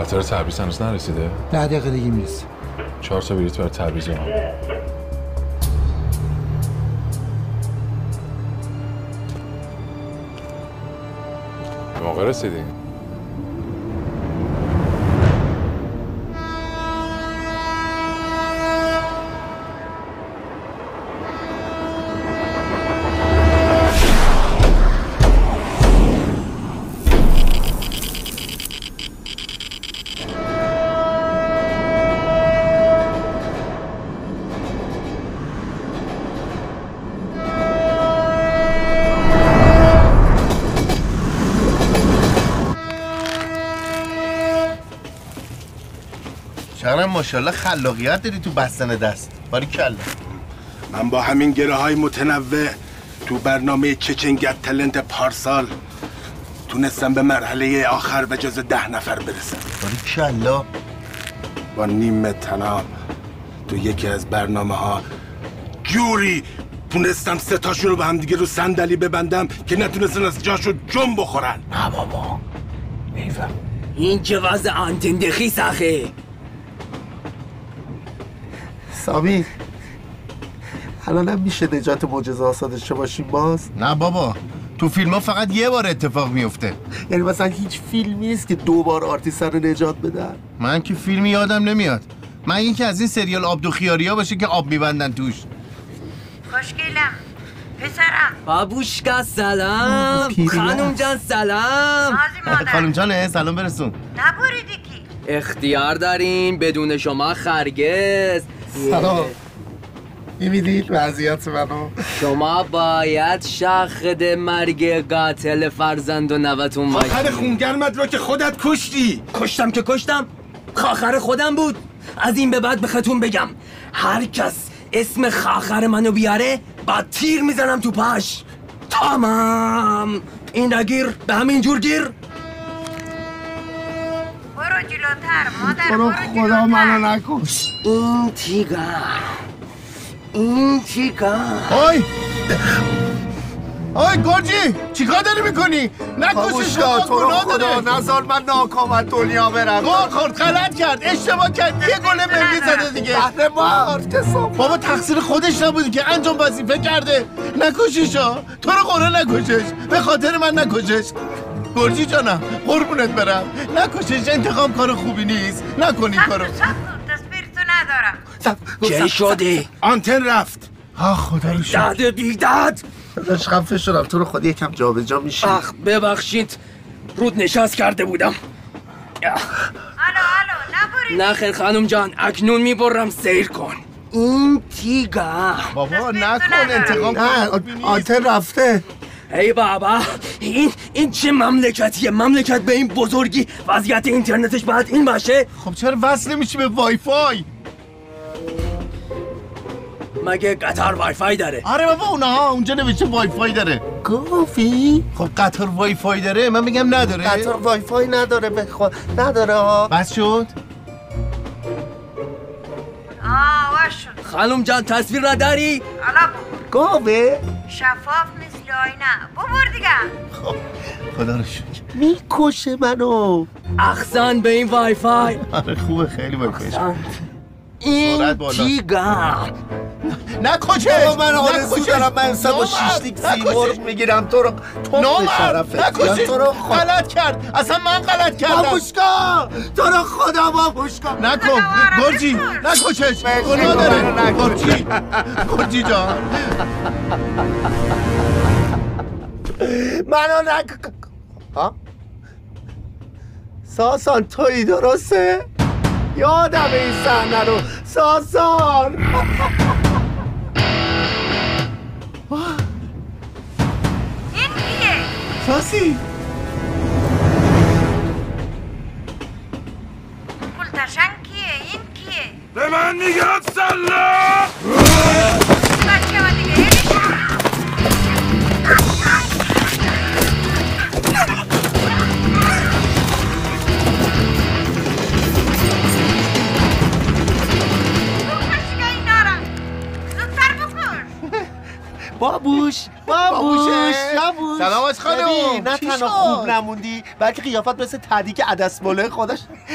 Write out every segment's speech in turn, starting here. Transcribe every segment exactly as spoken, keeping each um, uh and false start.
قطار تبریز هنوز نرسیده؟ ده دقیقه دیگه میرسه. چهار تا بلیط برای تبریز هم. به موقع رسیدیم. شهرم ماشاءالله خلاقیت داری تو بستن دست. باریکلا. من با همین گره های متنوع تو برنامه چچنگت تلنت پارسال تونستم به مرحله آخر به جز ده نفر برسم. باریکلا. با نیمه تناب تو یکی از برنامه ها جوری تونستم سه تاشون رو به هم دیگه رو صندلی ببندم که نتونستن از جاشو جنب بخورن. نه بابا میفهم. این که وضع آنتندخی سخه. سامی الان هم میشه نجات معجزه آسا داشته باشیم باز؟ نه بابا تو فیلم ها فقط یه بار اتفاق میفته. یعنی مثلا هیچ فیلمی نیست که دو بار آرتیست رو نجات بدن؟ من که فیلمی یادم نمیاد. من این که از این سریال آبدو خیاریا باشه که آب میبندن توش. خوشگلم پسرم بابوشکا سلام. خانم جان سلام. خانم جان سلام برسون. نبریدی کی؟ اختیار داریم بدون شما خرگز. سلام. میبینید وضعیت منو؟ شما باید شاهد مرگ قاتل فرزند و نوتون باشید. خاخر خونگرمت رو که خودت کشتی. کشتم که کشتم. خاخر خودم بود. از این به بعد بخاتون بگم هر کس اسم خاخر منو بیاره با تیر میزنم تو پاش. تمام. این نگیر به همین جور گیر. برو جلوتر مادر. برو برو خدا منو نکش. این تیگر این تیگر آی آی گرجی چیکار داری میکنی؟ نکشش تو رو خدا نزار من ناکام از دنیا برم. گل خورد غلط کرد اشتباه کرد یه گل ملی زده دیگه. قهرمان بابا تقصیر خودش نبودی که انجام وظیفه کرده. نکشیشا تو رو قرآن نکشش به خاطر من نکشش. گرجی جانم قربونت برم نکشش. انتقام کار خوبی نیست نکنی کارو. تصویر تو ندارم. چه شدی؟ آنتن رفت. آه خدا رو شکر. داد بیداد داداش خفه شدم تو رو خود یکم جابجا میشه. اخ ببخشید رود نشست کرده بودم. الو الو نبریدی. نه خیر خانم جان اکنون میبرم سیر کن. این تیگر بابا نکن انتقام نه آنتن رفته. ای بابا این این چه مملکتیه؟ مملکت به این بزرگی وضعیت اینترنتش باید این باشه؟ خب چرا وصل نمیشی به وای فای؟ مگه قطر وای فای داره؟ آره بابا اونها اونجا نوشته وای فای داره. گافی؟ خب قطر وای فای داره من میگم نداره. قطر وای فای نداره بخوا نداره ها. بس شد؟ آه واش شد. خانم جان تصویر را داری؟ حالا ببر. گاوه؟ شفاف مثل آینه. ببر دیگه. خب خدا رو شکر. میکشه منو. احسن به این وای فای. آره خوبه خیلی وای فایش. این تیگر نکشش. بابا من آرزو دارم من امسا با شیشلیک سیمرغ میگیرم تو رو تو شرفت. نکشش. تو رو غلط کرد اصلا من غلط کردم. بابوشکا تو رو خدا بابوشکا نکن گرجی نکشش گناه داره گرجی گرجی جان منو نک ها ساسان تویی درسته؟ یادم این صحنه رو ساسان. این کیه؟ ساسی پولتشن کیه؟ این کیه؟ به من میگم سلام. بچه من دیگه بابوش بابوش بابوش سلام آج خانم. ببین، نه چی تنها شد؟ خوب نموندی بلکه قیافت مثل تدیک عدس باله خودش.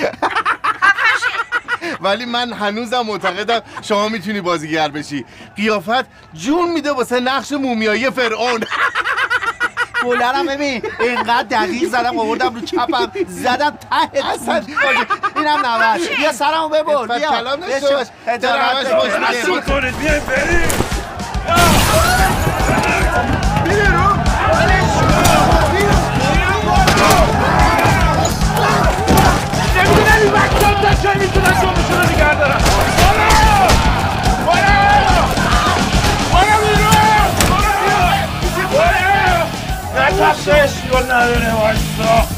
ولی من هنوزم معتقدم شما میتونی بازیگر بشی. قیافت جون میده واسه نقش مومیایی فرعون. گلرم ببین اینقدر دقیق زدم آوردم رو چپم زدم ته اصلا. اینم نوش بیا سرمو ببر بیا کلام نشو. اجازت رسول کنید بیاین بریم. نمیدونم این وقتا تا چه میتونن شمشون رو نگه دارن. برو برو برو برو نتفشش گل نداره واستا.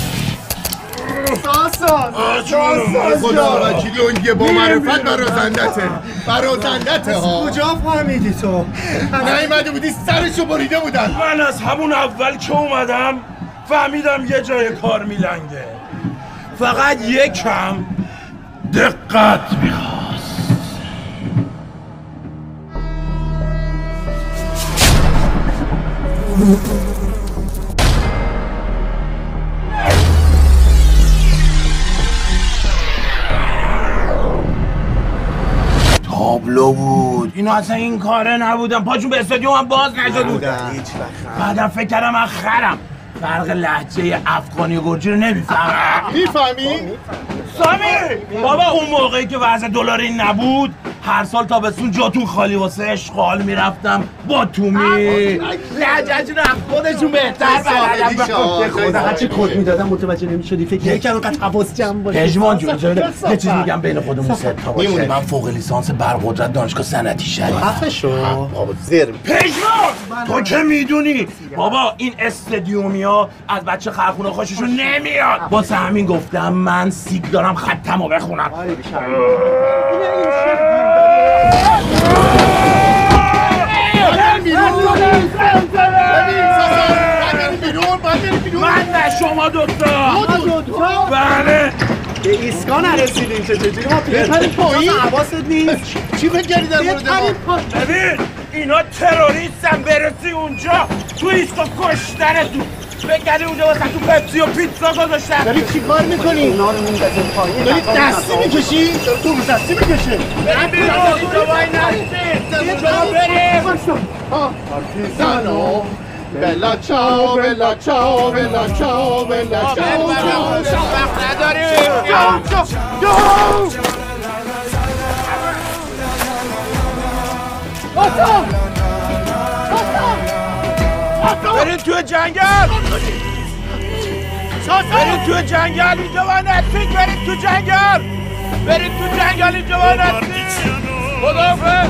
ساسان ساسان خدا وکیلی اون یه با معرفت برازندته برازندته ها. کجا فهمیدی تو؟ نیومده بودی سرشو بریده بودن. من از همون اول که اومدم فهمیدم یه جای کار میلنگه. فقط یکم دقت میخواست. تابلو بود. اینا اصلا این کاره نبودن. پاشون به استادیوم هم باز نشده بودن. بعدم فکر کردم من خرم. فرق لهجه افغانی و گرجی رو نمیفهمم. میفهمی؟ سامی بابا اون موقعی که وضع دلاری نبود هر سال تابستون جاتون خالی واسه اشغال میرفتم با تومی. لهجه‌شون از خودشون بهتر به خدا هرچی کد میدادم متوجه نمیشدی. فکر یکم اینقدر حواس جمع باشه. پژمان جون یه چیز میگم بین خودمون سه تا باشه. من فوق لیسانس برقدرت دانشگاه صنعتی شریف. خفه شو. بابا زر. پژمان تو که میدونی بابا این استادیومیا از بچه خرخونه خوششون نمیاد. واسه همین گفتم من سیگ دارم خطمو بخونم. من نه شما دوتا. بله به ایسکا نرسیدیم چه چجوری ما بپریم پایین؟ حواست نیست. چی فکر کردی در مورد ما؟ ببین اینا تروریستن. برسی اونجا تو ایسکا کشتنتون. فکر کردی اونجا واسه تو پپسی و پیتزا گذاشتن. داری چی کار میکنی؟ اینا رو میندازیم پایین. داری دستی میکشی؟ تو دستی میکشه. بریم بیرون اینجا وای نستید. اینجا بریم. پارتیزانو بلا چاو بلا چاو بلا چاو بلا چاو وقت نداریم. بریم توی جنگل. بریم توی جنگل اینجا وای نستید. بریم توی جنگل. بریم توی جنگل اینجا وای نستید. خداحافظ.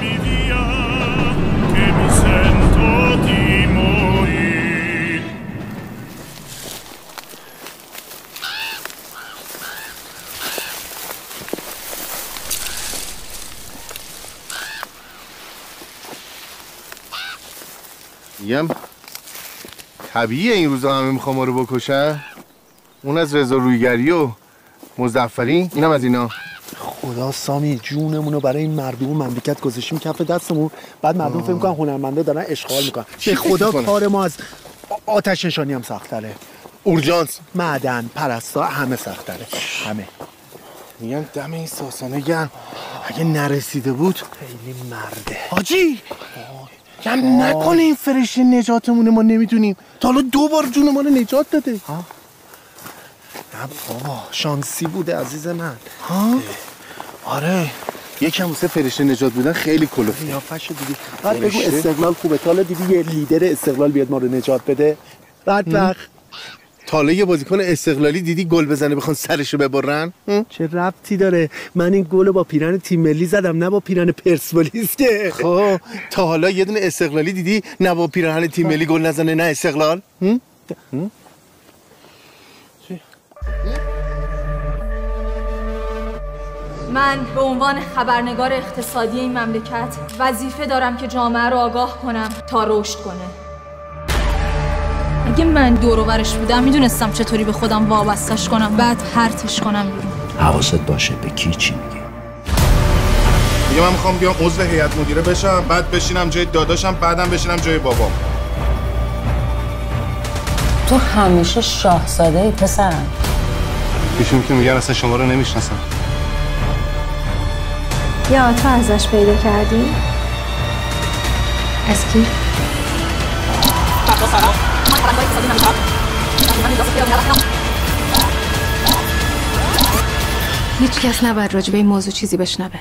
میگم طبیعیه این روزا همه میخوام ما رو بکشن. اون از رضا رویگری و مظفری اینم از اینا. خدا سامی جونمونو برای این مردم مملکت گذاشتیم کف دستمون. بعد مردم فکر میکنن هنرمندا دارن اشغال میکنن. به خدا کار ما از آتش نشانی هم سخت‌تره. اورژانس، معدن، پرستا همه سخت‌تره. همه. میگم دم این ساسانه گرم. اگه نرسیده بود خیلی مرده. حاجی کم نکنه این فرشته نجاتمونه. ما نمیدونیم تا حالا دو بار جون ما رو نجات داده. ها؟ نه بابا شانسی بوده عزیز من. ها؟ آره یکم واسه فرشته نجات بودن خیلی کلوفه. قیافه‌شو دیدی. بعد بگو استقلال خوبه. تا حالا دیدی یه لیدر استقلال بیاد ما رو نجات بده؟ بعد وقت تا حالا یه بازیکن استقلالی دیدی گل بزنه بخوان سرشو ببرن؟ چه ربطی داره؟ من این گل با پیرن تیم ملی زدم نه با پیرن پرسپولیس که. خب تا حالا یه دونه استقلالی دیدی نه با پیرن تیم ملی گل نزنه نه استقلال؟ هم؟ هم؟ من به عنوان خبرنگار اقتصادی این مملکت وظیفه دارم که جامعه رو آگاه کنم تا رشد کنه. اگه من دور و برش بودم میدونستم چطوری به خودم وابستش کنم بعد پرتش کنم بیرون. حواست باشه به کی چی میگی. میگه من میخوام بیام عضو هیئت مدیره بشم، بعد بشینم جای داداشم، بعدم بشینم جای بابام. تو همیشه شاهزاده ای پسرم. ایشون که میگن اصلا شما رو نمیشناسم. یا تو ازش پیدا کردی؟ از کی؟ هیچ کس نباید راجع به این موضوع چیزی بشنوه.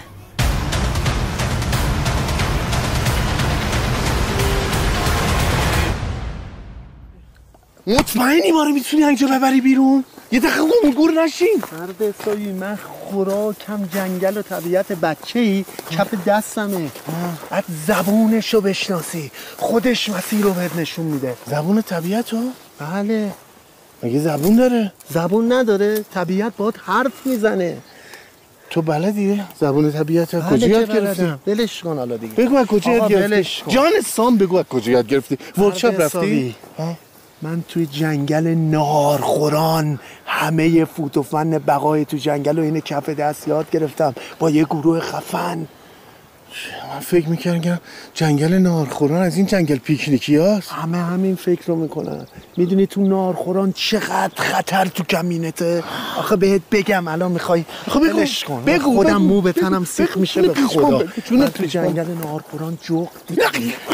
مطمئنی ما رو میتونی اینجا ببری بیرون؟ یه دقیقه گور نشین. مرد حسابی من خوراکم جنگل و طبیعت بچه‌ای کف دستمه. بعد زبونشو بشناسی، خودش مسیر رو بهت نشون میده. زبون طبیعت رو؟ بله. مگه زبون داره؟ زبون نداره، طبیعت باهات حرف میزنه. تو بلدی زبون طبیعت رو بله کجا یاد که گرفتی؟ بلدم. ولش کن حالا دیگه. بگو از کجا یاد آقا گرفتی؟ ولش کن. جان سام بگو از کجا یاد گرفتی؟ ورکشاپ رفتی؟ من توی جنگل نارخوران همه فوت و فن بقای تو جنگل و این کف دست یاد گرفتم با یه گروه خفن. من فکر میکردم جنگل نارخوران از این جنگل پیکنیکی هاست. همه همین فکر رو میکنن. میدونی تو نارخوران چقدر خطر تو کمینته؟ آخه بهت بگم الان میخوای بلش کن. بگو خودم بگو. مو به تنم سیخ میشه به خدا. من تو جنگل نارخوران جغد دیدم.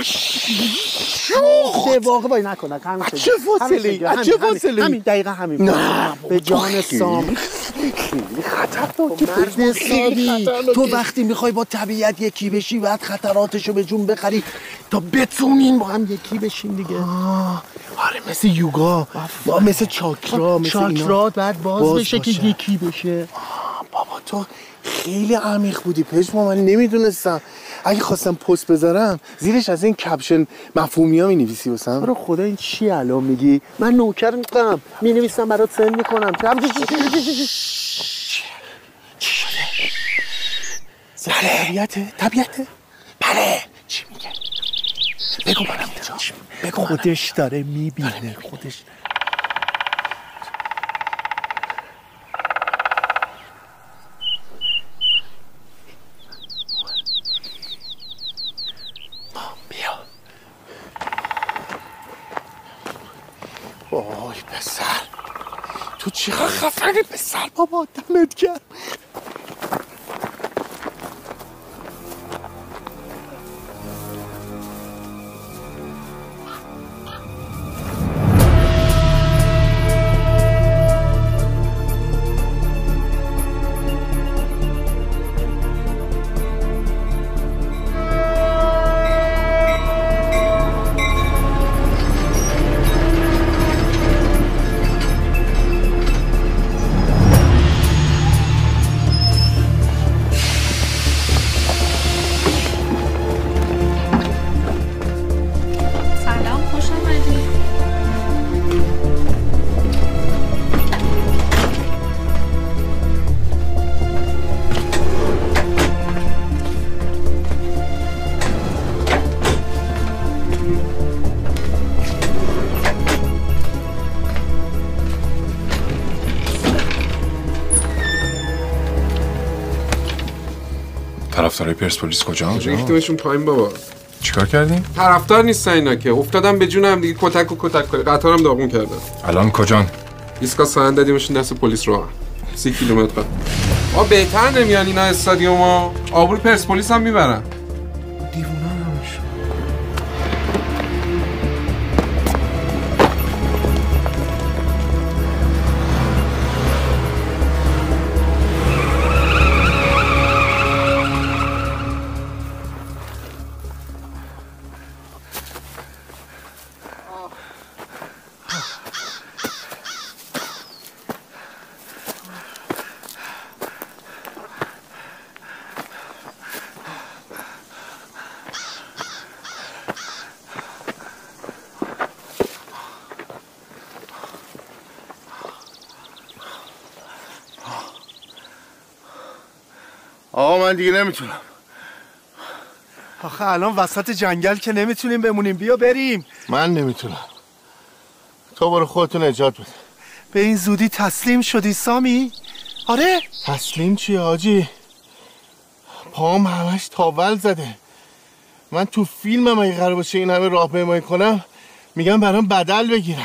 جغد واقعا باید نکنه. چه فاصله؟ چه فاصله؟ همین دقیقه همین. به جان سام. خطرناکه مرد حسابی. تو وقتی میخوای با طبیعت یکی بشی باید خطراتشو به جون بخری تا بتونین با هم یکی بشین دیگه. آره مثل یوگا، با مثل چاکرا، مثل چاکرات بعد باز, باز بشه باشه. که یکی بشه. بابا تو خیلی عمیق بودی پشما، من نمیدونستم. اگه خواستم پست بذارم زیرش از این کپشن مفهومی ها می نویسی واسم. برو خدا این چی الان میگی؟ من نوکر میکنم می نویسم برات سند میکنم. چی شده؟ طبیعته؟ طبیعته؟ بله. چی میگه؟ بگو منم اینجا. بگو خودش داره میبینه. خودش بیا. وای پسر تو چقدر خفنی پسر. بابا دمت گرم. طرفدارای پرسپولیس کجا؟ ریختیمشون پایین بابا. چیکار کردیم؟ طرفدار نیستن اینا که، افتادن به جون هم دیگه، کتک و کتک کنه. قطارم داغون کردن. الان کجان؟ ایستگاه ساهن دادیمشون دست پلیس رو. سی کیلومتر. آ بهتر نمیان اینا استادیوما. آبرو پرسپولیس هم میبرن. دیوونه نمیشه. آقا من دیگه نمیتونم. آخه الان وسط جنگل که نمیتونیم بمونیم. بیا بریم. من نمیتونم. تو برو خودتون نجات بده. به این زودی تسلیم شدی سامی؟ آره؟ تسلیم چیه حاجی؟ پام همش تاول زده. من تو فیلمم اگه قرار باشه این همه راهپیمایی کنم میگم برام بدل بگیرن.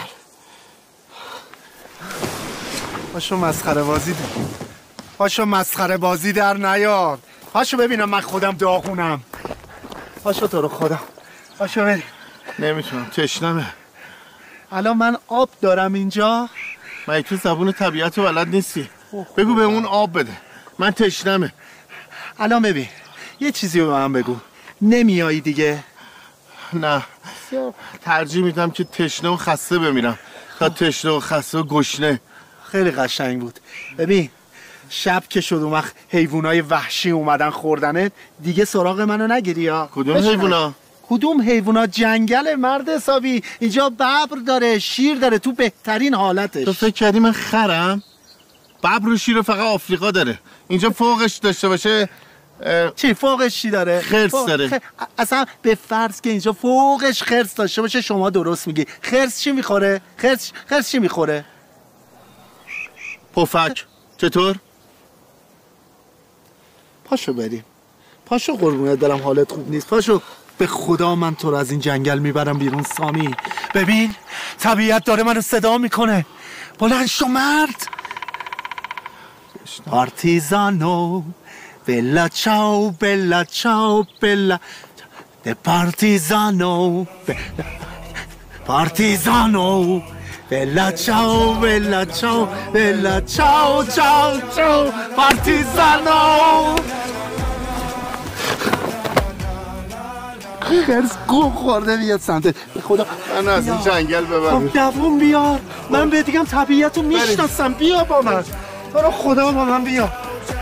پاشو مسخره بازی در پاشو مسخره بازی در نیار. پاشو ببینم من خودم داغونم. پاشو تو رو خودم پاشو بریم. نمیتونم، تشنمه. الان من آب دارم اینجا. مگه تو زبون طبیعت رو بلد نیستی؟ بگو به اون آب بده. من تشنمه. الان ببین یه چیزی به من بگو. نمیایی دیگه؟ نه، ترجیح میدم که تشنه و خسته بمیرم تا تشنه و خسته و گشنه. خیلی قشنگ بود. ببین شب که شد اون وقت حیوانای وحشی اومدن خوردنت دیگه سراغ منو نگیری ها. کدوم حیوونا؟ کدوم حیوونا؟ جنگل مرد حسابی. اینجا ببر داره، شیر داره، تو بهترین حالتش. تو فکر کردی من خرم؟ ببر و شیر فقط آفریقا داره. اینجا فوقش داشته باشه چی فوقش چی داره؟ خرس داره. خ... اصلا به فرض که اینجا فوقش خرس داشته باشه شما درست میگی. خرس چی میخوره؟ خرس خرس چی میخوره؟ پفک. چطور؟ پاشو بریم. پاشو قربونت برم حالت خوب نیست. پاشو. به خدا من تو رو از این جنگل میبرم بیرون سامی. ببین طبیعت داره منو صدا میکنه. بلند شو مرد. پارتیزانو بلا چاو بلا چاو بلا ده پارتیزانو پارتیزانو بلا چاو بلا چاو بلا چاو چاو چاو پارتیزانو. خرس گوه خورده بیاد سمتت. به خدا من از این جنگل ببرم. خب دووم بیار. من به دیگم طبیعت رو میشناسم. بیا با من. تو رو خدا با من بیا.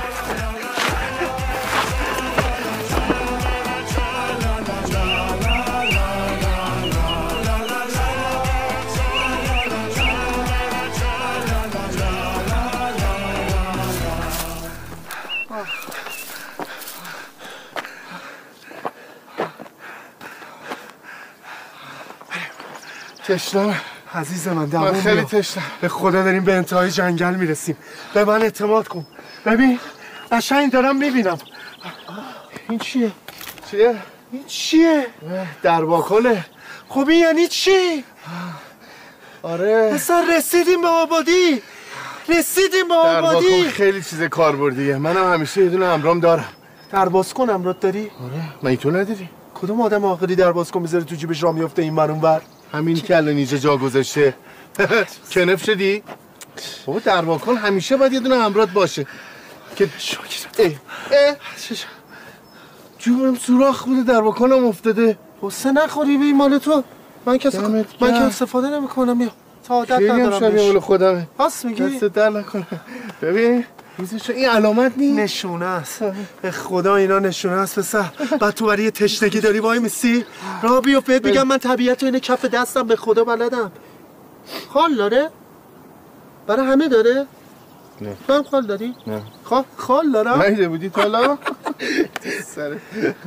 تشنمه عزیز من دوام من خیلی بیا. تشنم. به خدا داریم به انتهای جنگل میرسیم. به من اعتماد کن. ببین قشنگ دارم میبینم. این چیه؟ چیه؟ این چیه؟ درباکله. خب این یعنی چی؟ آره اصلا رسیدیم به آبادی. رسیدیم به آبادی. درباکل خیلی چیز کاربردیه. منم همیشه یه دونه همرام دارم. درباز کن امرات داری؟ آره. من تو نداری؟ کدوم آدم عاقلی درباز کن بذاره تو جیبش راه میفته این ور اون ور؟ همین که الان اینجا جا گذاشته. کنف شدی؟ بابا درباکل همیشه باید یه دونه همرات باشه که شاکرم. اه اه جونم سوراخ بوده درباکلم افتاده. حسه نخوری به این مال تو. من که من که استفاده نمی‌کنم. بیا تا عادت ندارم. خیلی هم مال خودمه. راست میگی؟ دست در نکنه. ببین این علامت نیست. نشونه است. به خدا اینا نشونه است پسر. بعد تو برای تشنگی داری وای میسی؟ راه بیفت بهت بگم من طبیعت و اینه کف دستم به خدا بلدم. خال داره؟ برای همه داره؟ نه. تو هم خال داری؟ نه. خال خال دارم؟ نیده بودی تا حالا؟ سره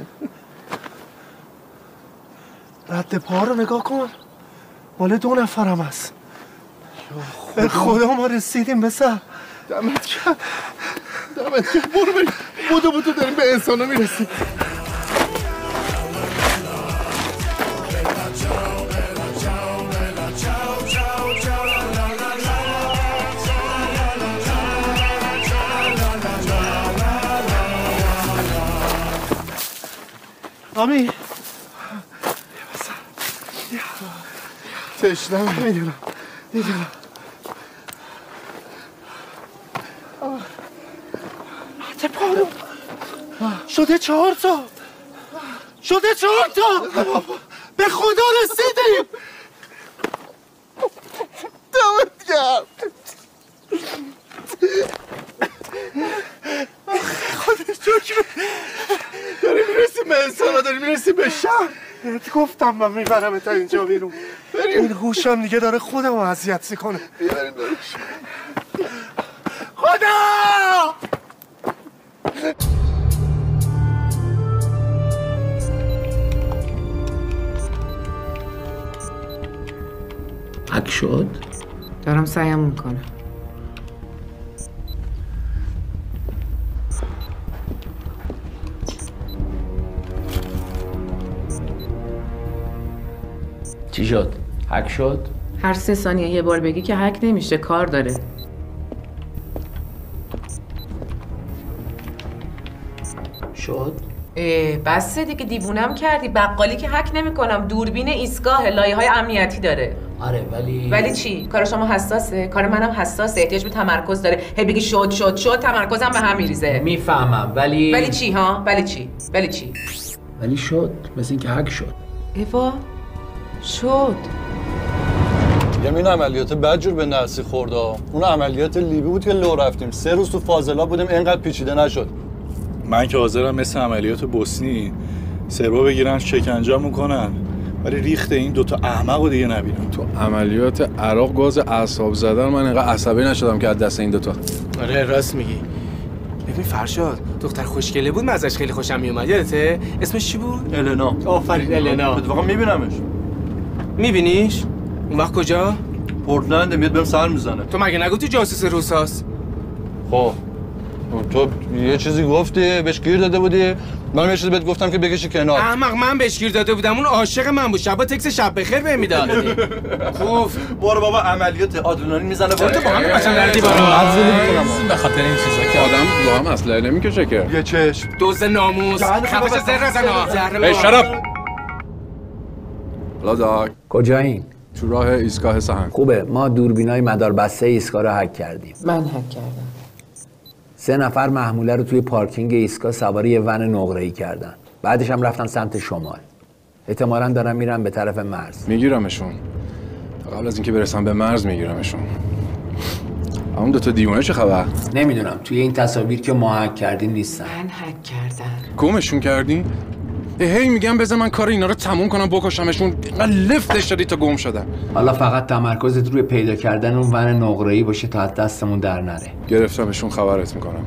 رد پا رو نگاه کن. مال دو نفرم هست. به خدا ما رسیدیم پسر. دمت کرد دمت کرد. برو بریم. بودو بودو داریم به انسان ها میرسیم. آمی تشنم میدونم میدونم. رد پا رو شده چهار تا. شده چهار تا. به خدا رسیدیم. دمت کرد. خودش جوکر. داریم میرسیم به انسان ها. داریم میرسیم به شهر. بهت گفتم من میبرم تا اینجا بیرون. این هوشم دیگه داره خودم رو اذیت میکنه. بیاریم داریم. خدا حک شد؟ دارم سعیم میکنم. چی شد؟ هک شد؟ هر سه ثانیه یه بار بگی که هک نمیشه، کار داره. شد؟ اه بسه دیگه، دیوونم کردی. بقالی که هک نمیکنم، دوربین ایستگاه لایه های امنیتی داره. آره ولی ولی چی؟ کار شما حساسه؟ کار منم حساسه، احتیاج به تمرکز داره. هی بگی شد شد شد تمرکزم به هم میریزه. میفهمم ولی ولی چی ها؟ ولی چی؟ ولی چی؟ ولی شد، مثل اینکه هک شد. ایوا شد. یه این عملیات بدجور به نرسی خورده. اون عملیات لیبی بود که لو رفتیم، سه روز تو فاضلاب بودیم، اینقدر پیچیده نشد. من که حاضرم مثل عملیات بوسنی سربا بگیرن شکنجه میکنن، ولی ریخت این دوتا احمقو دیگه نبینم. تو عملیات عراق گاز اعصاب زدن من اینقدر عصبی نشدم که از دست این دوتا. آره راست میگی. ببین فرشاد دختر خوشگله بود، من ازش خیلی خوشم میومد. یادته اسمش چی بود؟ النا. آفرین النا. اتفاقا میبینمش. میبینیش؟ اون وقت کجا؟ پورتلند. میاد بهم سر میزنه. تو مگه نگفتی جاسوس روساست؟ خب تو یه چیزی گفتی بهش گیر داده بودی، من یه چیزی بهت گفتم که بکشی کنار. احمق، من بهش گیر داده بودم، اون عاشق من بود، شبا تکس شب بخیر بهم میداد. خوب برو بابا، عملیات آدرنالین میزنه. برو تو با هم بچن دردی برو. به خاطر این چیزا که آدم با هم اسلحه نمیکشه که. یه چشم دوز ناموس خفش زهر نزنا. ای شراب. لاداک کجایین؟ تو راه ایستگاه سهن. خوبه، ما دوربینای مدار بسته ایستگاه رو هک کردیم. من هک کردم. سه نفر محموله رو توی پارکینگ ایستگاه سواری یه ون نقره‌ای کردن. بعدش هم رفتن سمت شمال. احتمالاً دارن میرن به طرف مرز. میگیرمشون. قبل از اینکه برسم به مرز میگیرمشون. اون دو تا دیوانه چه خبر؟ نمیدونم، توی این تصاویر که ما هک کردیم نیستن. من هک کردم. گمشون کردی؟ هی میگم بذار من کار اینا رو تموم کنم بکشمشون، لفتش دادی تا گم شدن. حالا فقط تمرکزت روی پیدا کردن اون ون نقره‌ای باشه تا از دستمون در نره. گرفتمشون، خبرت میکنم.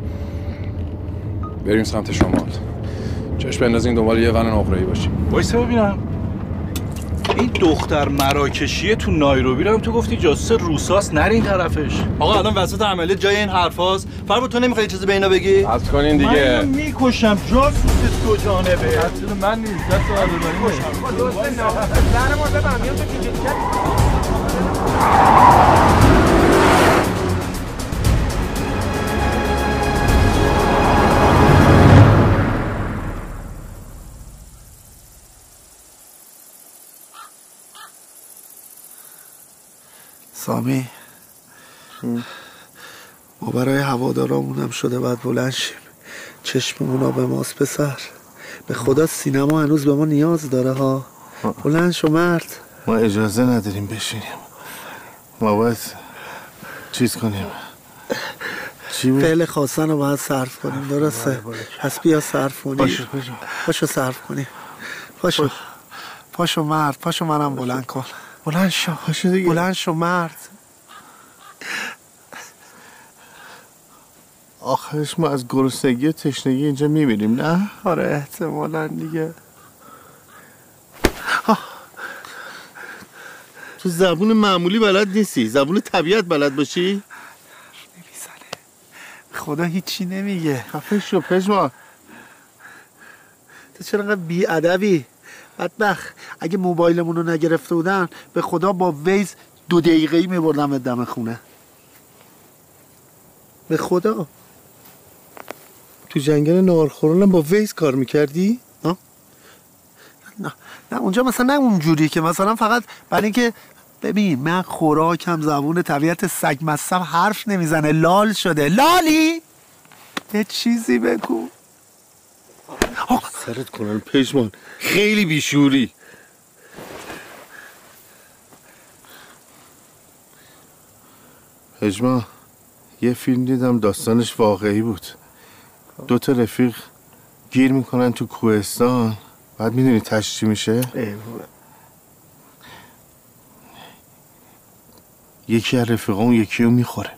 بریم سمت شمال. چشم بندازین دنبال یه ون نقره‌ای باشیم. وایسا ببینم. این دختر مراکشیه تو نایروبی رو هم تو گفتی جاسوس روساست، نرین طرفش. آقا الان وسط عملیات جای این حرفاست. فرمود تو نمیخوای چیزی به اینا بگی؟ حذف کنین دیگه. من میکشم، جاسوس دو جانبه. تقصیر من نیست، دست آدرنالین دوست ناموس زهر ما زدم میام تو چیزی سامی ما برای هوادارامونم شده باید بلند شیم. چشممونا به ماست پسر. به خدا سینما هنوز به ما نیاز داره ها. بلند شو مرد. ما اجازه نداریم بشینیم، ما باید چیز کنیم. چی بود؟ فعل خواستن رو باید صرف کنیم، درسته؟ پس بیا صرف کنیم. پاشو پاشو پاشو صرف کنیم. پاشو پاشو مرد، پاشو منم بلند کن. بلند شو، پاشو دیگه. بلند شو مرد. آخرش ما از گرسنگی و تشنگی اینجا میمیریم، نه؟ آره احتمالاً دیگه. تو زبون معمولی بلد نیستی، زبون طبیعت بلد باشی؟ نمیزنه خدا هیچی نمیگه. خفه شو پژمان. تو چرا انقدر بی‌ادبی؟ بدبخت اگه موبایلمون رو نگرفته بودن به خدا با ویز دو دقیقه‌ای میبردم به دم خونه. به خدا. تو جنگل نارخورانم با ویز کار میکردی؟ نه نه اونجا مثلا نه اونجوری که مثلا فقط برای اینکه ببین من خوراکم زبون طبیعت سگ مصب حرف نمیزنه، لال شده. لالی یه چیزی بگو. سرت کنن پژمان، خیلی بیشوری. پژمان یه فیلم دیدم داستانش واقعی بود. دو تا رفیق گیر میکنن تو کوهستان، بعد میدونی تش چی میشه؟ یکی از رفیقا اون یکی رو میخوره.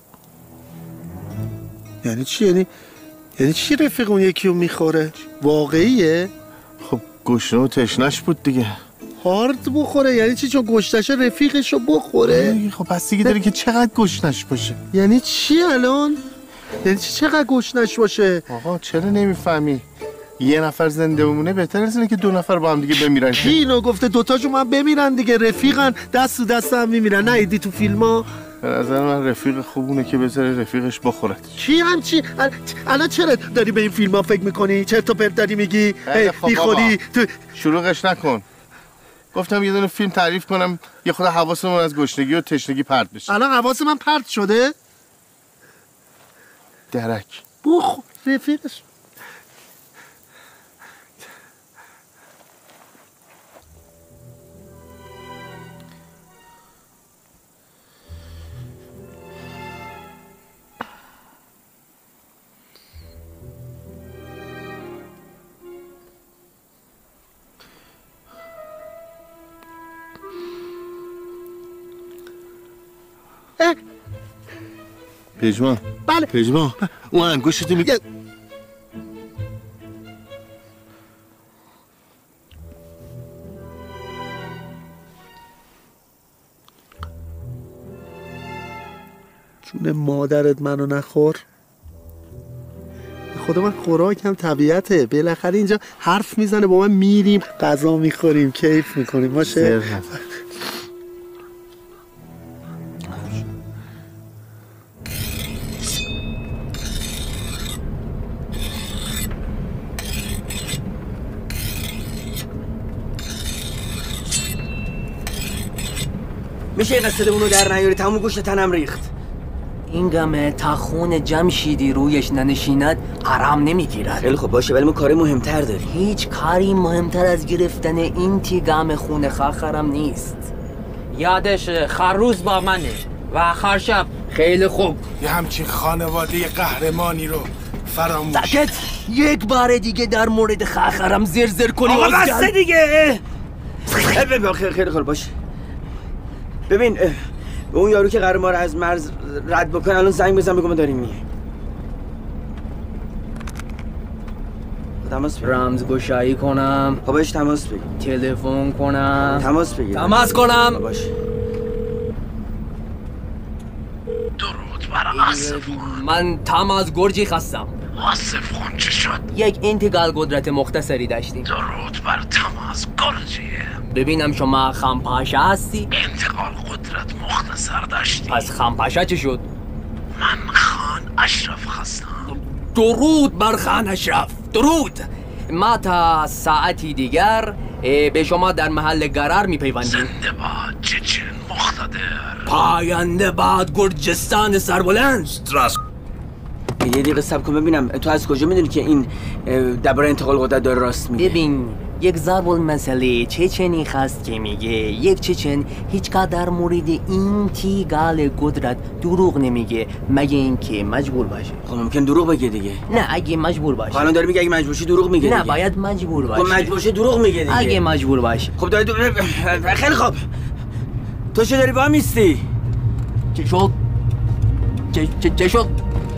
یعنی چی؟ یعنی یعنی چی رفیق اون یکی رو میخوره؟ واقعیه؟ خب گشنه و تشنش بود دیگه. هارد بخوره؟ یعنی چی؟ چون گشتش رفیقش رو بخوره؟ خب پس دیگه داری که چقدر گشنش باشه. یعنی چی الان؟ یعنی چی چقدر گشنش باشه؟ آقا چرا نمیفهمی؟ یه نفر زنده بمونه بهتر از اینه که دو نفر با هم دیگه بمیرن. کی اینو گفته؟ دوتاشو من بمیرن دیگه، رفیقن، دست تو دست هم میمیرن. نه ایدی تو فیلم ها؟ به نظر من رفیق خوبونه که بذاره رفیقش بخورد. چی همچی؟ الان چرا داری به این فیلم ها فکر میکنی؟ چرت و پرت داری میگی؟ بی خودی تو شلوغش نکن. گفتم یه دونه فیلم تعریف کنم یه خود حواسمون از گشنگی و تشنگی پرت بشه. الان حواس من پرت شده؟ درک بخ رفیقش. پژمان. بله پژمان اون انگشتتو میگه جون مادرت منو نخور. خدا من خوراکم طبیعته، بالاخره اینجا حرف میزنه با من، میریم غذا میخوریم کیف میکنیم. باشه میشه این قصه اونو در نیاری؟ تموم گوشت تنم ریخت. این گمه تا خون جمشیدی رویش ننشیند حرام نمیگیرد. خیلی خب باشه، ولی ما کاری مهمتر داریم. هیچ کاری مهمتر از گرفتن این تیگم خون خاخرم نیست. یادش خروز با منه و خرشب. خیلی خوب. یه همچین خانواده قهرمانی رو فراموش. سکت. یک بار دیگه در مورد خاخرم زر زر کنی. آقا بسته دیگه. خیلی خوب باشه. ببین به اون یارو که قرار ما رو از مرز رد بکنه الان زنگ بزن بگو ما داریم میایم. تماس بگیر. رمزگشایی کنم. خب باش تماس بگیر. تلفن کنم. تماس بگیر. تماس کنم. باش. درود بر آصف خون. من تماس گرجی خواستم. آصف خون چه شد؟ یک انتقال قدرت مختصری داشتیم. درود بر تماس گرجی. ببینم شما خانپاشا هستی؟ انتقال قدرت مختصر داشتی. پس خانپاشا چی شد؟ من خان اشرف هستم. درود بر خان اشرف. درود. ما تا ساعتی دیگر به شما در محل قرار میپیوندیم. زنده باد چچن مقتدر. پاینده باد گرجستان سربلند. راست. یه دقیقه صبر کن ببینم تو از کجا میدونی که این درباره انتقال قدرت داره راست میگه؟ ببین یک ضرب المثل چچنی هست که میگه یک چچن هیچگاه در مورد این تیگال قدرت دروغ نمیگه مگه اینکه مجبور باشه. خب ممکن دروغ بگه دیگه. نه اگه مجبور باشه. الان داره میگه اگه مجبور شی دروغ میگه. نه باید مجبور باشه. خب مجبور شه دروغ میگه دیگه. اگه مجبور باشه. خب داری دو... خیلی خوب. تو چه داری وامیستی؟ چه شد؟ چه چه چه شد؟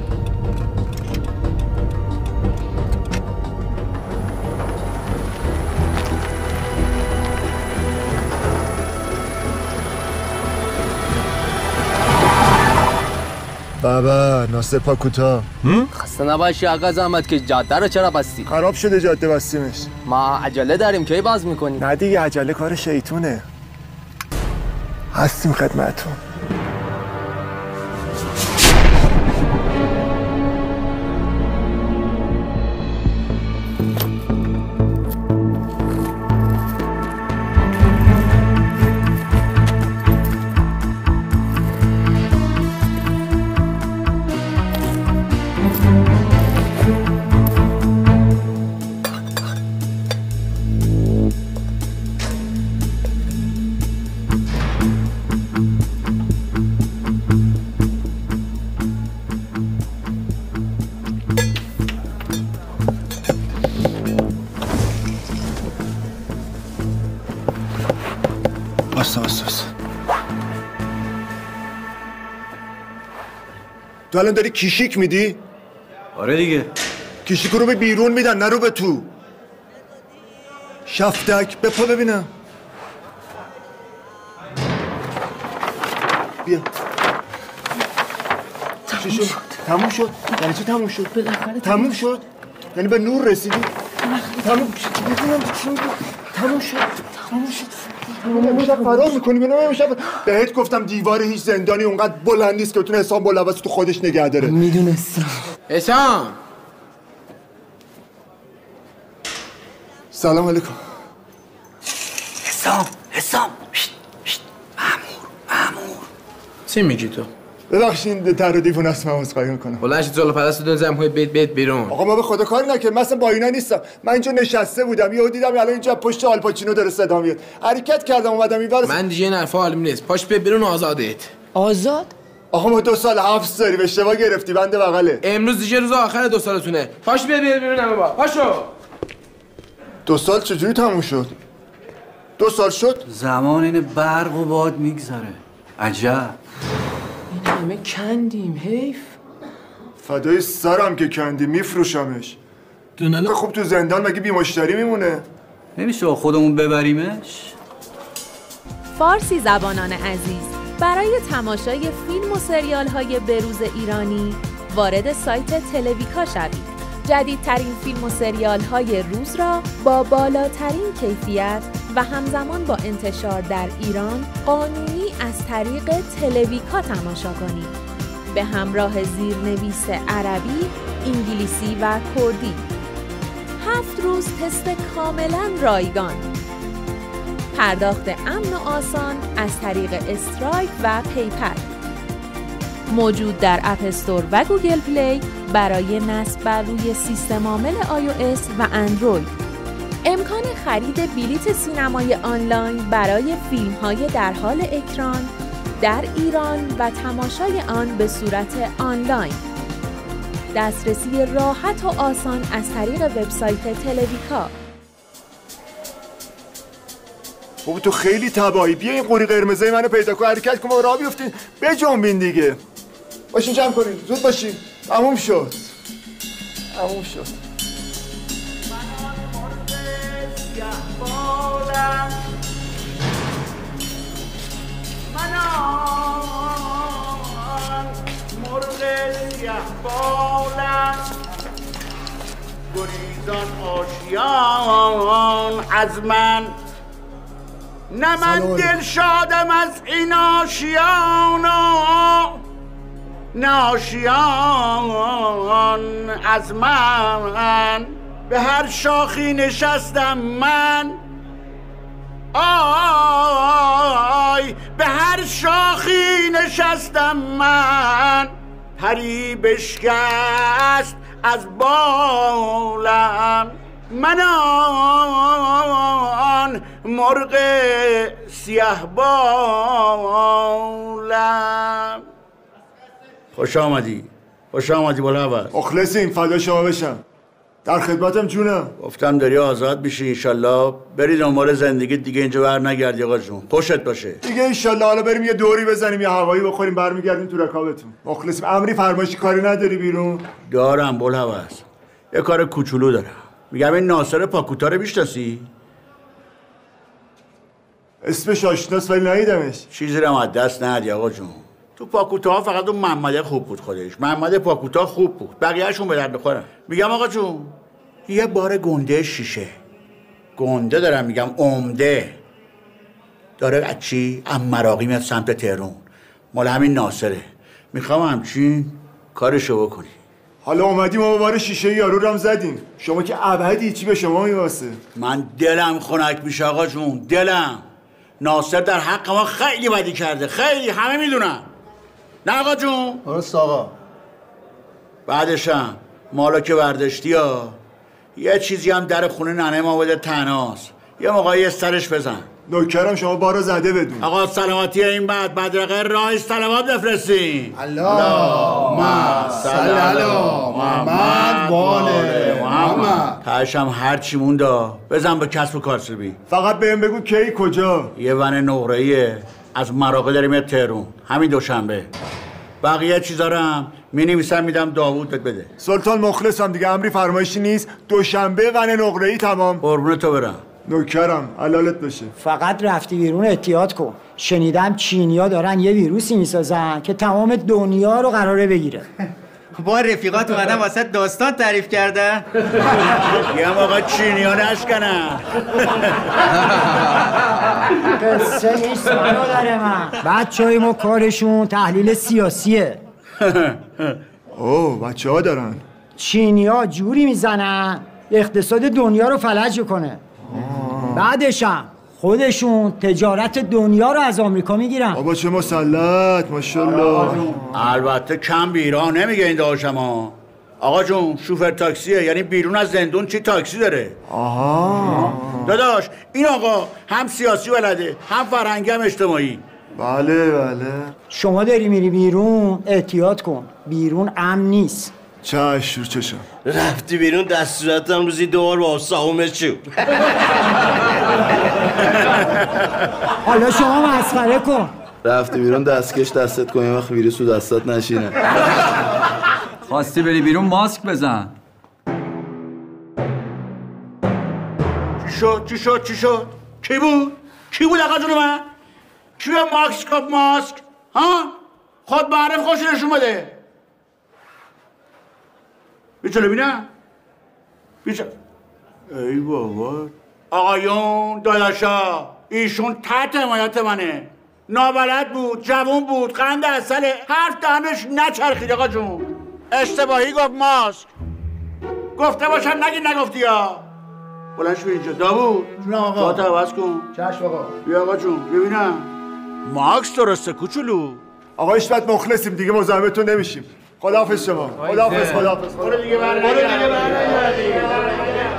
بابا ناصر پاکوتا خسته نباشی آقا زحمت که جاده رو چرا بستی؟ خراب شده جاده بستیمش. ما عجله داریم کی باز میکنی؟ نه دیگه عجله کار شیطونه. هستیم خدمتتون. تو الان داری کیشیک میدی؟ آره دیگه. کیشیک رو به بیرون میدن نه رو به تو. شفتک بپا ببینم. بیا. تموم شد. تموم شد. یعنی چی تموم شد؟ بالاخره تموم شد. یعنی به نور رسیدی؟ تموم شد تموم شد تموم شد نمیشه فرار میکنی نمیشه. بهت گفتم دیوار هیچ زندانی اونقدر بلند نیست که بتونه حسام بلوث تو خودش نگه داره. میدونستم. حسام سلام علیکم. حسام حسام مامور مامور چی میگی تو؟ ببخشید تر و دیوونه است من عذرخواهی میکنم. بلند شید جلو پرستتون زمین بیت بیت بیرون. آقا ما به خدا کاری نکنیم. مثلا با اینا نیستم. من اینجا نشسته بودم یهو دیدم الان اینجا پشت آلپاچینو داره صدا میاد. حرکت کردم اومدم اینور. من دیگه این حرفا حالیم نیست. پاش بیت بیرون آزادت. آزاد؟ آقا ما دو سال حبس داریم. اشتباه گرفتی بنده بغله. امروز دیگه روز آخر دو سالتونه. پاش بیت بیرون همه با. پاشو. دو سال چجوری تموم شد؟ دو سال شد؟ زمان این برق و باد میگذره. عجب. این همه کندیم حیف. فدای سرم که کندی میفروشمش. دونالا خب تو زندان مگه بی مشتری میمونه؟ نمیشه خودمون ببریمش؟ فارسی زبانان عزیز، برای تماشای فیلم و سریال های بروز ایرانی وارد سایت تلویکا شوید. جدیدترین فیلم و سریال های روز را با بالاترین کیفیت و همزمان با انتشار در ایران قانونی از طریق تلویکا تماشا کنید. به همراه زیرنویس عربی، انگلیسی و کردی. هفت روز تست کاملا رایگان. پرداخت امن و آسان از طریق استرایپ و پیپل. موجود در اپ استور و گوگل پلی برای نصب بر روی سیستم عامل آی او اس و اندروید. امکان خرید بلیت سینمای آنلاین برای فیلم‌های در حال اکران در ایران و تماشای آن به صورت آنلاین. دسترسی راحت و آسان از طریق وبسایت تلویکا. بابا تو خیلی تباهی. بیا این قوری قرمزای منو پیدا کن. حرکت کن ما راه بیفتین. بجنبین دیگه. باشین جمع کنین. زود باشین. تموم شد. تموم شد. بالم گریزان آشیان از من، نه من دل شادم از این آشیان، نه آشیان از من. به هر شاخی نشستم من، آی به هر شاخی نشستم من، پری بشکست از بالم. من آن مرغ سیاه بالم. خوش آمدی. خوش آمدی بلوث. مخلصیم فدا شما بشم. در خدمتم جونم. گفتم داری آزاد میشی انشالله بری دنبال زندگی دیگه اینجا بر نگردی آقا جون. خوشت باشه دیگه انشالله. حالا بریم یه دوری بزنیم یه هوایی بخوریم برمیگردیم تو رکابتون. مخلصیم. امری فرمایشی کاری نداری بیرون؟ دارم بلوث. یه کار کوچولو دارم. میگم این ناصر پاکوتا رو میشناسی؟ اسمش آشناست ولی ندیدمش. چیزی رو از دست ندی آقا جون. تو پاکوتا فقط اون محمده خوب بود خودش. محمد پاکوتا خوب بود. بقیه‌شون به درد بخورن. میگم آقا جون یه بار گنده شیشه. گنده دارم میگم عمده. داره از چی؟ ام مراقی میاد سمت تهران. مال همین ناصره. میخوام همچین کارشو بکنی. حالا اومدیم ما بار شیشه یارو رو هم زدیم. شما که ابدی چی به شما میواسه؟ من دلم خنک میشه آقا جون. دلم. ناصر در حق ما خیلی بدی کرده. خیلی همه میدونن. نه آقا جون؟ درست آقا. بعدشم مالا که برداشتی ها یه چیزی هم در خونه ننه ما بده تناس. یه موقعی سرش بزن. نوکرم شما بارو زده بدون. آقا سلامتی این بعد بدرقه راه سلامات بفرستین. اللهم صل علی محمد و آل محمد. تاشم هر چی موندا بزن به کسب و کارسبی. فقط بهم بگو کی کجا؟ یه ون نقره‌ایه از مراغه داریم تهران همین دوشنبه. بقیه چیزا رو هم می‌نویسم میدم داوود بده. سلطان مخلصم دیگه امری فرمایشی نیست. دوشنبه ون نقره‌ای تمام. قربون تو برم. نوکرم حلالت بشه. فقط رفتی بیرون احتیاط کن. شنیدم چینیا دارن یه ویروسی میسازن که تمام دنیا رو قراره بگیره. با رفیقات اومدن واسه داستان تعریف کردن. یه موقع چینی ها نشکنن. قصه نیست برادر من. بچه های ما کارشون تحلیل سیاسیه. اوه بچه ها دارن. چینی ها جوری میزنن اقتصاد دنیا رو فلج کنه. بعدش هم خودشون تجارت دنیا رو از آمریکا میگیرن. بابا چه مسلط ماشاءالله. البته کم بیراه نمیگه این داشما. آقا جون شوفر تاکسیه، یعنی بیرون از زندون چی تاکسی داره. آها داداش این آقا هم سیاسی بلده هم فرهنگی هم اجتماعی. بله بله. شما داری میری بیرون احتیاط کن، بیرون امن نیست. چشم شور چشم. رفتی بیرون دستورتم روزی دوبار با ساومه چو. حالا شما مسخره کن. رفتی بیرون دستکش دستت کن یه وقت ویروس تو دستت نشینه. خواستی بری بیرون ماسک بزن. چی شد چی شد چی شد؟ کی بود؟ کی بود آقا جون من؟ کی به ماسک کپ ماسک؟ ها؟ خود معرف خوش نشون بده. بیچاره ببینم. بیچاره. ای بابا. آقایون داداشا ایشون تحت حمایت منه. نابلد بود، جوون بود، قند اصله، حرف دهنش نچرخید آقا جون. اشتباهی گفت ماسک. گفته باشم نگی نگفتی یا. بلند شو اینجا. داوود جون آقا. تو عوض کن. چشم آقا. بیا آقا جون ببینم. ماکس درسته کوچولو. آقا اشبت مخلصیم دیگه مزاحمتون نمیشیم. خداحافظ شما. خداحافظ خداحافظ. برو دیگه برنگردی. برو دیگه برنگردی.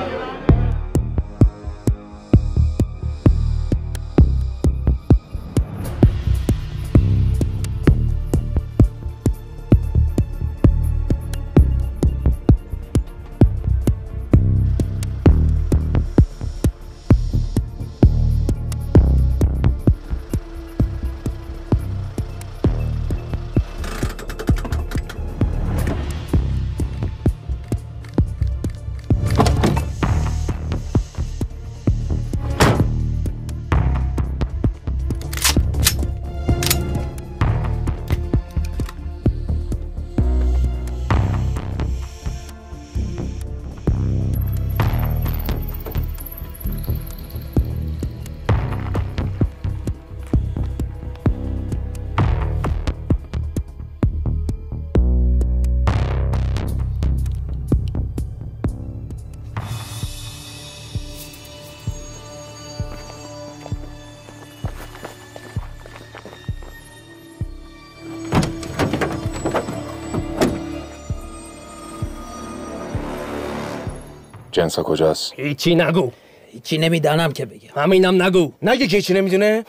جنسا کجاست؟ هیچی نگو. هیچی نمیدانم که بگم. همینم نگو. نگه که هیچی نمیدونه؟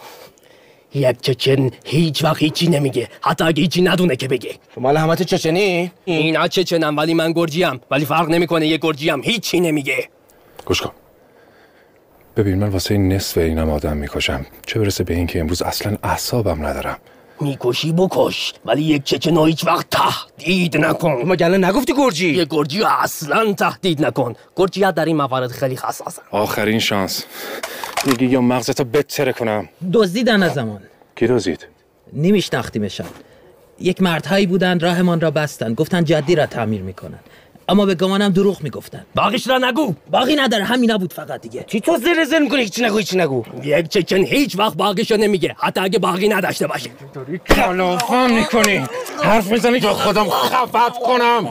یک چچن هیچ وقت هیچی نمیگه. حتی اگه هیچی ندونه که بگه. شما همه چچنی؟ اینا چچنم ولی من گرجیم. ولی فرق نمیکنه یه گرجیم هیچی نمیگه. گوش کن. ببین من واسه نصف اینم آدم میکشم. چه برسه به این که امروز اصلا اعصابم ندارم. میکشی بکش ولی یک چچن هیچ وقت تهدید نکن. ما گله نگفتی گرجی؟ یه گرجی اصلا تهدید نکن. گرجی ها در این موارد خیلی حساسن. آخرین شانس. میگی یا مغزتو بتره کنم. دزدیدن از زمان. کی دزدید؟ نمیشناختیمشان. یک مردهایی بودن راهمان را بستن. گفتن جدی را تعمیر میکنن. اما به گمانم دروغ میگفتن. باقیش را نگو. باقی نداره همین نبود فقط دیگه. چی تو زر زر میکنی؟ هیچ نگو هیچ نگو. یک چچن هیچ وقت باقیشو نمیگه حتی اگه باقی نداشته باشه. داری کلافم میکنی. حرف میزنی که خودم خفت کنم.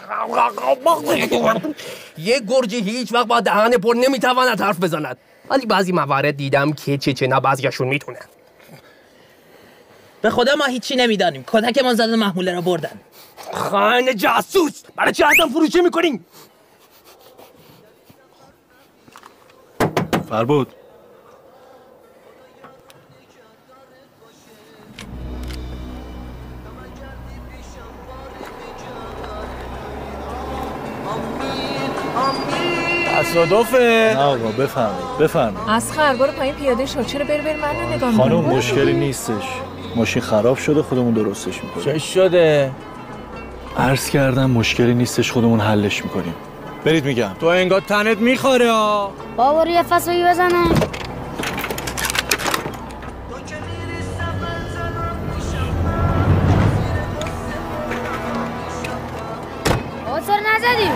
یک گرجی هیچ وقت با دهن پر نمیتواند حرف بزند. ولی بعضی موارد دیدم که چچنا بعضیاشون میتونن. به خدا ما هیچی نمیدانیم. کتکمان زدن محموله را بردن. خانه جاسوس. برای چه آدم فروشی میکنین؟ فربود تصادفه. نه آقا بفرمایید بفرمایید. اسخر برو پایین پیاده شو. چرا بری بری من نگاه می‌کنی؟ خانم مشکلی نیستش. ماشین خراب شده خودمون درستش میکنیم. چه شده؟ عرض کردم مشکلی نیستش خودمون حلش میکنیم. برید میگم. تو انگار تنت میخوره ها. بابا یه فسوی بزنه. نزدیم.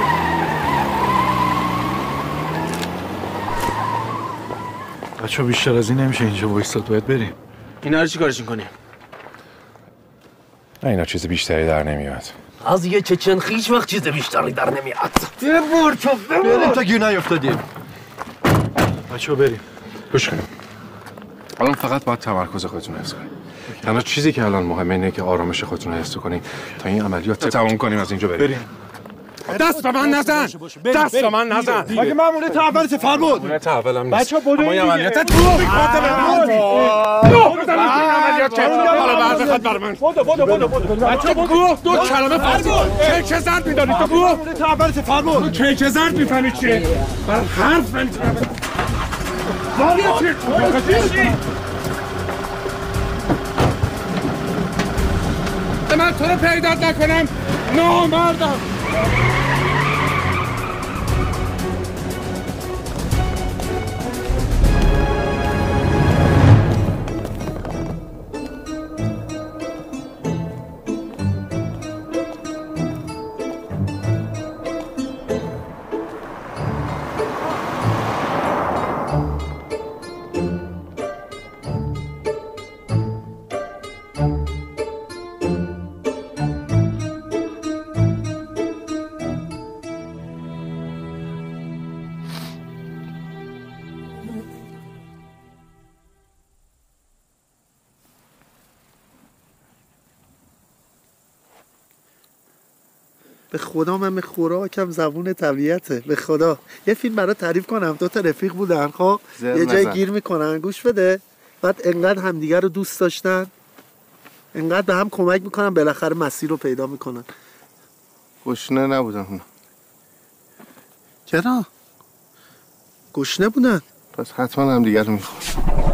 بچه بیشتر از این نمیشه اینجا وایستاد، باید بریم. اینا رو چی کارشون کنیم؟ نه اینا چیز بیشتری در نمیاد. از یه چچن هیچ وقت چیز بیشتری در نمیاد. ببر تو ببر. بریم تا گیر نیفتادیم. بچه بریم. گوش کنیم. الان فقط باید تمرکز خودتون حفظ کنیم. تنها چیزی که الان مهمه اینه که آرامش خودتون رو حفظ کنیم تا این عملیات رو تمام کنیم از اینجا بریم. بریم. دست به من نزن. دست به من نزن. مگه ماموریت اول چه بود؟ ماموریت اولم نیست. بچه‌ها بدو اما دیگه. عملیات تو میخواد تو عملیات چه؟ حالا بعد بخواد برای من. بدو بدو بدو بدو. بچه‌ها بدو. دو کلمه فارسی. چه چه زرد می‌داری تو؟ ماموریت اول چه بود؟ چه چه زرد می‌فهمی چیه؟ بر حرف نمی‌تونم. من تو رو پیدات نکنم نامردم. به خدا من به خوراکم زبون طبیعته. به خدا یه فیلم برای تعریف کنم. دو تا رفیق بودن، خب یه جای گیر میکنن، گوش بده. بعد انقدر همدیگه رو دوست داشتن، انقدر به هم کمک میکنن، بالاخره مسیر رو پیدا میکنن. گشنه نبودن اونا. چرا؟ گشنه بودن. پس حتما هم دیگه رو میخواد.